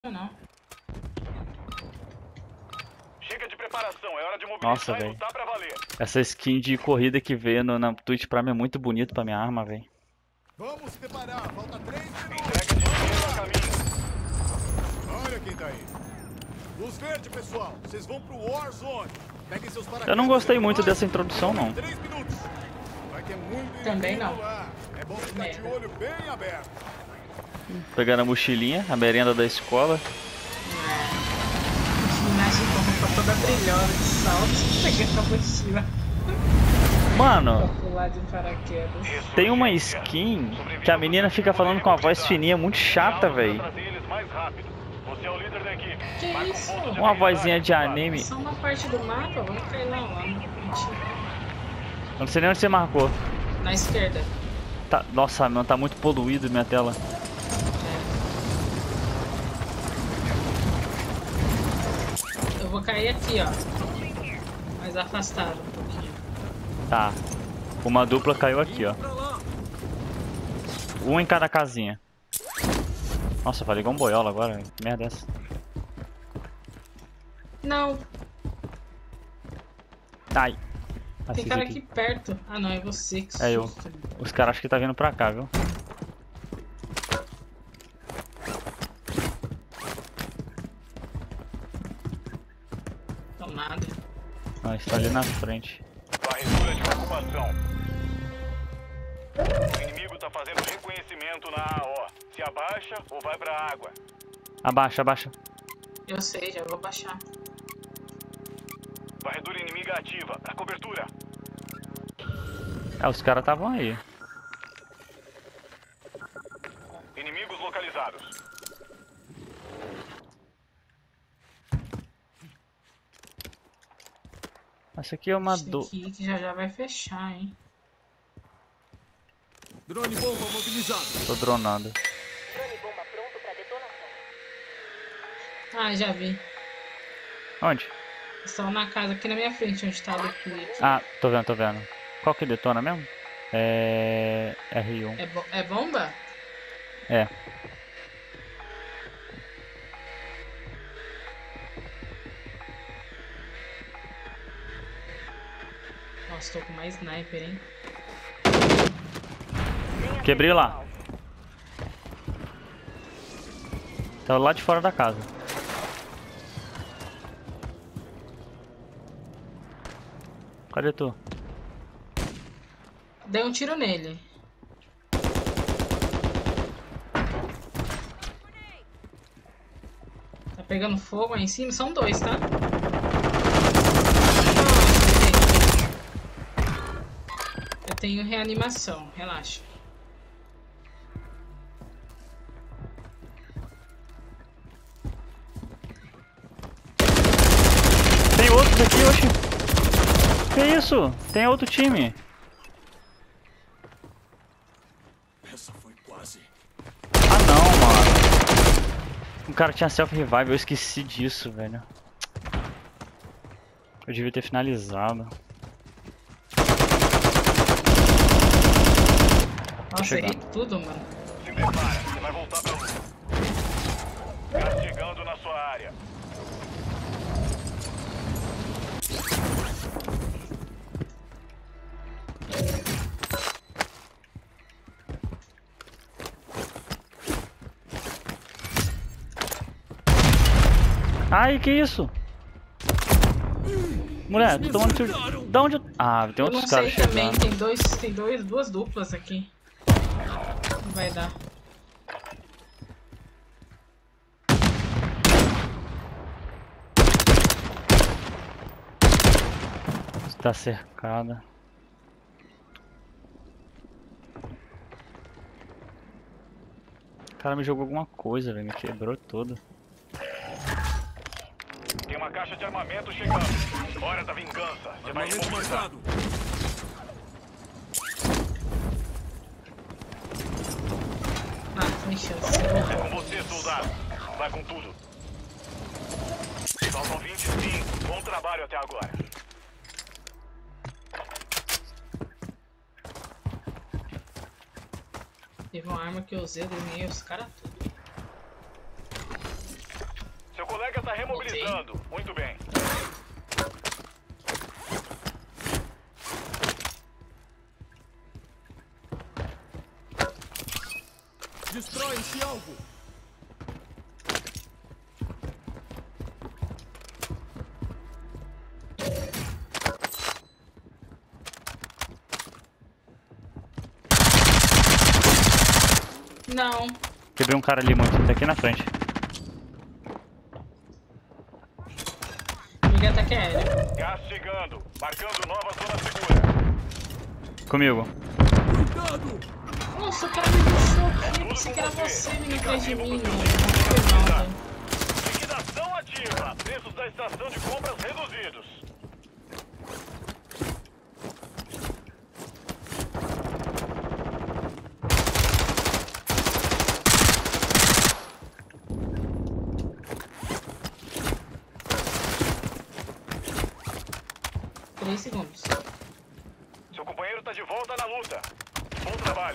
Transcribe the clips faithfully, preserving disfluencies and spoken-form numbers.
Não. Chega de preparação, é hora de mobilizar. Nossa, e velho. lutar pra valer. Essa skin de corrida que veio no, na Twitch Prime é muito bonito pra minha arma, velho. Vamos preparar, falta três minutos. Entrega de dinheiro a caminho. Olha quem tá aí. Luz verde, pessoal. Vocês vão pro Warzone. Peguem seus paraquedas. Eu não gostei muito vai. dessa introdução, não. Três minutos. Vai ter muito Também inimigo não. lá. É bom ficar de Merda. olho bem aberto. Pegando a mochilinha, a merenda da escola. Imagem com a roupa toda brilhosa de salto. Pegando a mochila pra Mano, pular de paraquedas. tem uma skin que a menina fica falando com a voz fininha muito chata, velho. Trazer eles mais rápido. Você é o líder da equipe. Que Marca um isso? ponto de Uma habilidade. vozinha de anime. Só uma parte do mapa, vamos cair lá, lá no cantinho. Eu não sei nem onde você marcou. Na esquerda. Tá, nossa, mano, tá muito poluído minha tela. Eu vou cair aqui, ó. Mais afastado um pouquinho. Tá. Uma dupla caiu aqui, ó. Um em cada casinha. Nossa, falei igual um boiola agora, velho. Que merda é essa? Não, Ai. tem Assiste cara aqui. aqui perto. Ah não, é você que É eu. susto. Os caras acham que tá vindo pra cá, viu? Não, nada. Ah, está ali na frente. Varredura de ocupação. O inimigo tá fazendo reconhecimento na A O. Se abaixa ou vai pra água. Abaixa, abaixa. Eu sei, já vou baixar. Varredura inimiga ativa. Pra cobertura. É, os caras estavam aí. Inimigos localizados. Essa aqui é uma Esse do... aqui que já já vai fechar, hein. Drone bomba mobilizado. Tô dronando. Ah, já vi. Onde? Estão na casa aqui na minha frente, onde tá a Lucky. Ah, tô vendo, tô vendo. Qual que detona mesmo? É... R um. É, bo é bomba? É. Nossa, tô com mais sniper, hein. Quebrei lá. Tava lá de fora da casa. Cadê tu? Dei um tiro nele. Tá pegando fogo aí em cima? São dois, tá? Eu tenho reanimação, relaxa. Tem outros aqui, oxi. Que isso? Tem outro time. Essa foi quase. Ah não, mano. O cara tinha self-revive, eu esqueci disso, velho. Eu devia ter finalizado. Nossa, chegar. errei tudo, mano. Se prepara, você vai voltar pra luta. Gás chegando na sua área. Ai, que isso? Mulher, tô tomando tiro. Da onde eu... Ah, tem Eu não outros sei caras também, chegando. tem dois, tem dois, duas duplas aqui. Não vai dar. Tá cercada. O cara me jogou alguma coisa, velho. Me quebrou todo. Tem uma caixa de armamento chegando. Hora da vingança. Você vai Armamento imobilizar. marcado. Ah, tem chance. É com você, soldado. Vai com tudo. Faltam vinte e cinco. Bom trabalho até agora. Teve uma arma que eu usei, eu ganhei os caras tudo. colega tá remobilizando. Muito bem. Destrói esse alvo! Não. Quebrei um cara ali, muito. Tá aqui na frente. Liga ataque aéreo. Gás chegando. Marcando nova zona segura. Comigo. Cuidado! Nossa, o cara me puxou aqui. Eu pensei que era você vindo atrás de mim, mano. Foi mal, velho. Liquidação ativa. Preços da estação de compras reduzidos. Três segundos. Seu companheiro tá de volta na luta. Bom trabalho.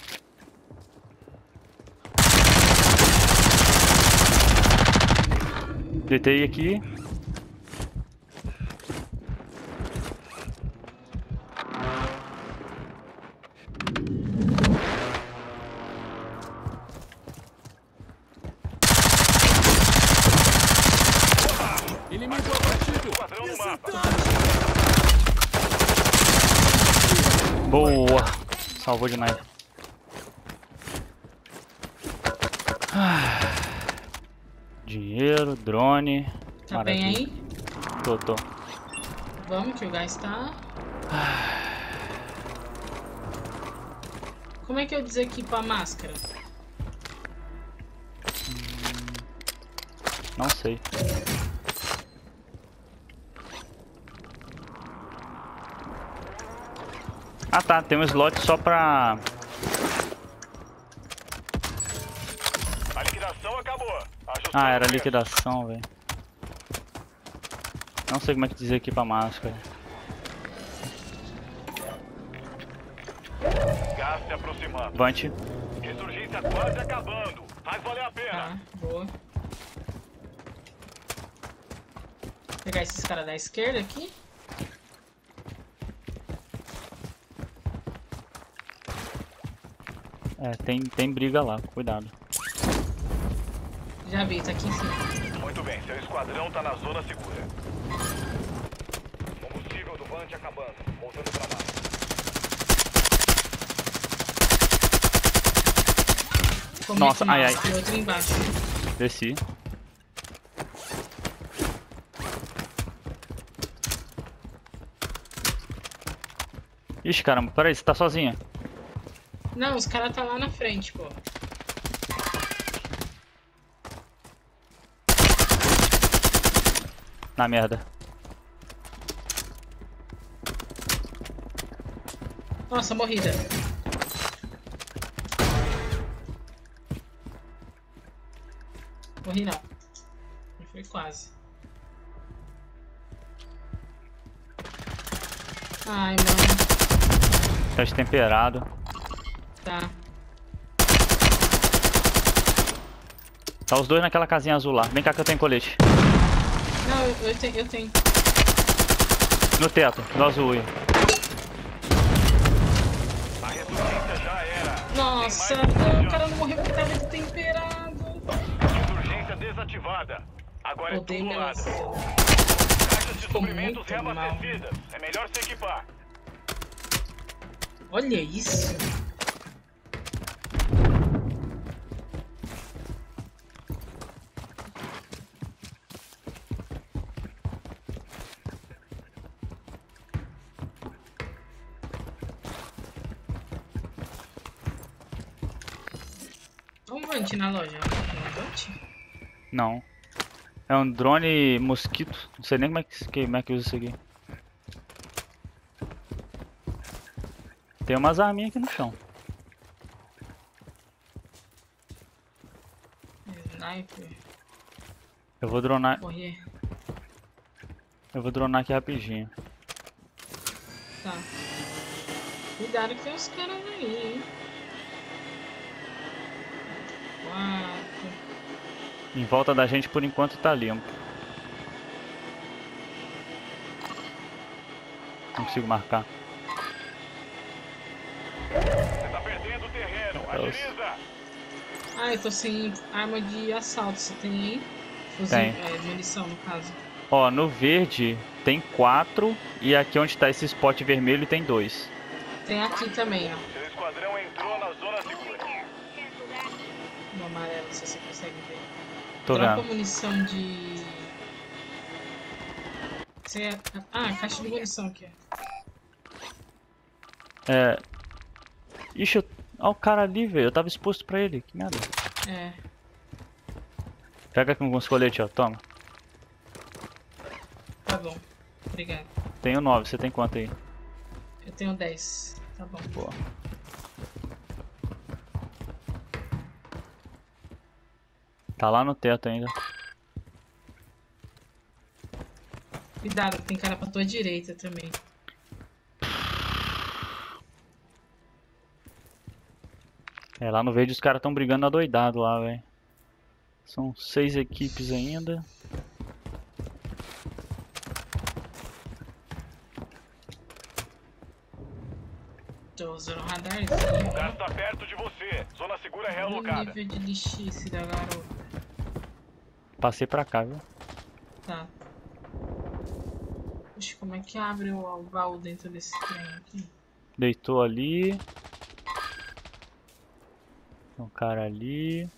Deitei aqui. Inimigo abatido! Esquadrão no mapa. Boa. Salvou demais. Ah. Dinheiro, drone. Tá bem aí? Tô, tô. Vamos que o gás tá. Como é que eu desequipo a máscara? Não sei. Ah tá, tem um slot só pra... A liquidação acabou. Ajustando Ah, era o preço. liquidação, velho. Não sei como é que desequipa a máscara. Gás se aproximando. Vante. Ressurgência quase acabando. Faz valer a pena. Tá, boa. Vou pegar esses caras da esquerda aqui. É, tem, tem briga lá, cuidado. Já vi, tá aqui em cima. Muito bem, seu esquadrão tá na zona segura. Combustível do Vante acabando. Voltando pra lá. Como Nossa, é que ai, mostra? ai. E outro embaixo. Desci. Ixi, caramba, peraí, você tá sozinha. Não, os caras tá lá na frente, pô. Na merda. Nossa, morrida. Morri não. Foi quase. Ai, mano. Teste temperado. Tá. Tá os dois naquela casinha azul lá. Vem cá que eu tenho colete. Não, eu, eu tenho, eu tenho. No teto, no azul aí. A ressurgência já era. Nossa, Tem mais não, o chance. cara não morreu porque tá muito temperado. Ressurgência desativada. Agora é Odeio tudo meu nada. laço. Caixas de Ficou suprimentos muito reabastecidas. É melhor se equipar. Olha isso. Olha um Vante na loja. É um Vante? Não. É um drone mosquito. Não sei nem como é que, como é que usa isso aqui. Tem umas arminhas aqui no chão. Sniper. Eu vou dronar. Morrer. Eu vou dronar aqui rapidinho. Tá. Cuidado que tem os caras aí, hein? Quatro. Em volta da gente, por enquanto, tá limpo. Não consigo marcar. Você tá perdendo o terreno. Agiliza. Ah, eu tô sem arma de assalto. Você tem aí? Fuzil, Tem. é, munição, no caso. Ó, no verde tem quatro e aqui onde tá esse spot vermelho tem dois. Tem aqui também, ó. Seu esquadrão entrou na zona segura. No amarelo, se você consegue ver. Tô Dropa vendo. munição de... Você é... Ah, caixa de munição aqui, ó. É... Ixi, eu... Olha o cara ali, velho. Eu tava exposto pra ele. Que merda. É. Pega aqui alguns coletes, ó. Toma. Tá bom. Obrigado. Tenho nove. Você tem quanto aí? Eu tenho dez. Tá bom. Boa. Tá lá no teto ainda. Cuidado, tem cara pra tua direita também. É, lá no verde os caras tão brigando adoidado lá, velho. São seis equipes ainda. Tô usando um O radarzinho. gás tá perto de você. Zona segura Olha o realocada. nível de lixice da garota. Passei pra cá, viu? Tá. Puxa, como é que abre o, o baú dentro desse trem aqui? Deitou ali. Tem um cara ali.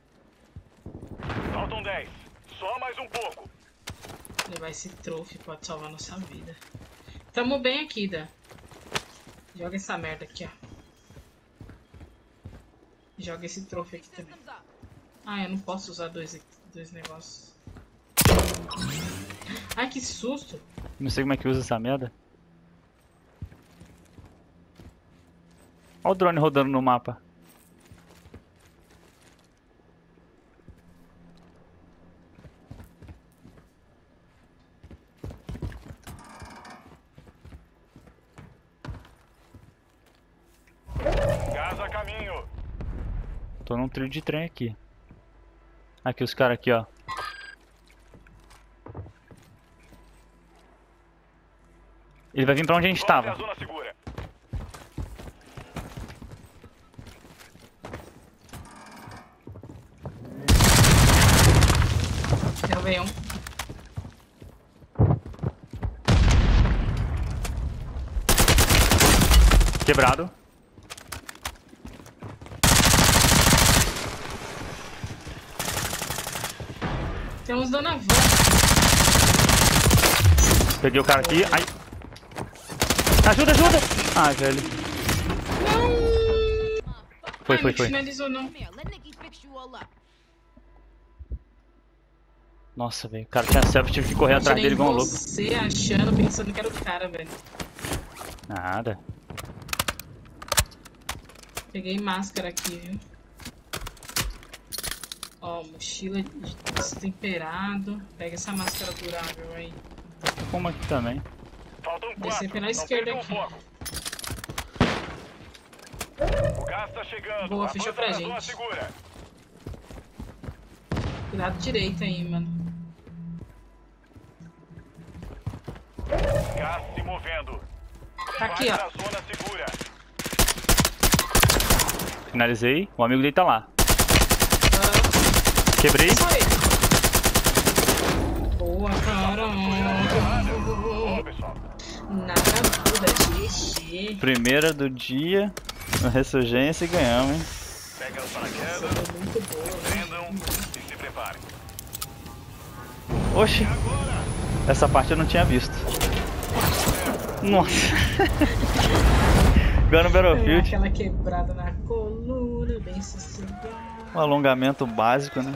Faltam dez. Só mais um pouco. Levar esse trophy pode salvar nossa vida. Tamo bem aqui, Dan. Joga essa merda aqui, ó. Joga esse trophy aqui também. Ah, eu não posso usar dois, dois negócios. Ai, que susto! Não sei como é que usa essa merda. Olha o drone rodando no mapa. Gás a caminho. Tô num trilho de trem aqui. Aqui os caras aqui, ó. Ele vai vir pra onde a gente Volte à tava. zona segura. Derrubei um. Quebrado. Tem uns dando a volta. Peguei o cara aqui. Ai. Ajuda, ajuda! Ai, velho. Não! Foi, Ai, foi, não foi. finalizou, não. Nossa, velho. O cara tinha selfie, tive que correr atrás Tirei dele igual um louco. você achando, pensando que era o cara, velho. Nada. Peguei máscara aqui, viu? Ó, mochila de destemperado. Pega essa máscara durável aí. Como aqui também. Faltam quatro. Descer pela Não esquerda percam o aqui. foco. O gás tá chegando. Boa, fechou Avança pra pra zona gente. segura. Cuidado direito aí, mano. Gás se movendo. Tá aqui, Vai ó. pra zona segura. Finalizei. O amigo dele tá lá. Ah, Quebrei. isso aí. Boa, caramba. Boa, pessoal. Nada muda, G G. Primeira do dia. Na ressurgência e ganhamos, hein? Pega as paraquedas, Foi muito boa, né? prendam e se preparem. Oxi. Essa parte eu não tinha visto. Nossa. Igual no Deu Battlefield. aquela quebrada na coluna, bem sossegado. Um alongamento básico, né?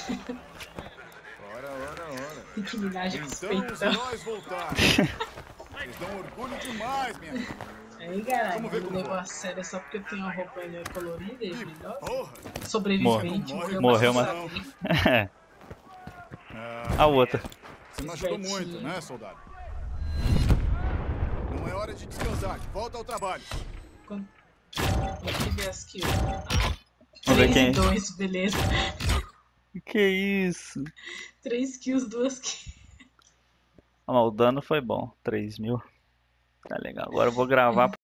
Ora, ora, ora. Que minagem com os Então, se peitão. nós voltarmos, vocês dão orgulho demais, minha filha. Aí, galera, Vamos ver me como levou foi. a sério só porque eu tenho uma roupa colorida e brilhosa. Porra! Sobrevivente, Morreu. Morreu, pra mas- saber. É. Ah, A outra. você não ajudou Espertinho. muito, né, soldado? Não é hora de descansar. Volta ao trabalho. Quando... Deixa eu ver as kills. Ah, Vamos ver três quem- e dois, beleza. Que isso? três kills, duas kills. Ah, mas o dano foi bom. três mil. Tá legal. Agora eu vou gravar